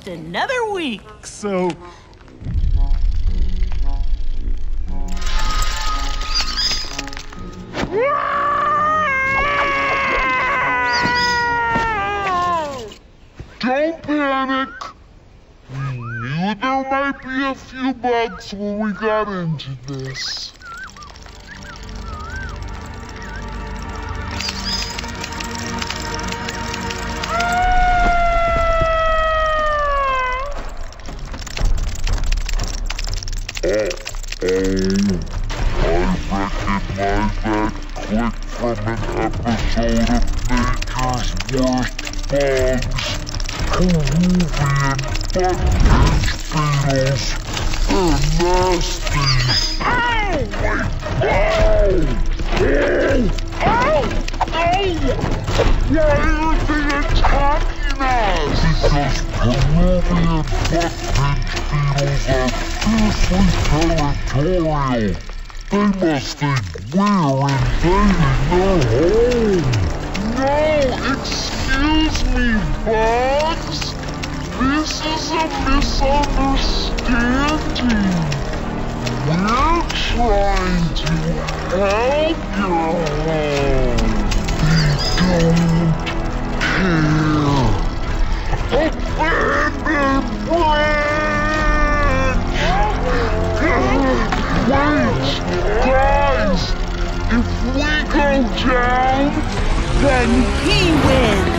just another week, so... Don't panic. We knew there might be a few bugs when we got into this. I recognize that click from an episode of Nature's Worst Bugs. Peruvian butt pinch beetles. They're nasty. Ow! Ow! Ow! Why are they attacking us? Because Peruvian butt pinch beetles are fiercely territorial. They must think we're invading their home. No, excuse me, bugs. This is a misunderstanding. We're trying to help your home. We don't care. Abandon branch! Wait! Guys! If we go down, Then he wins!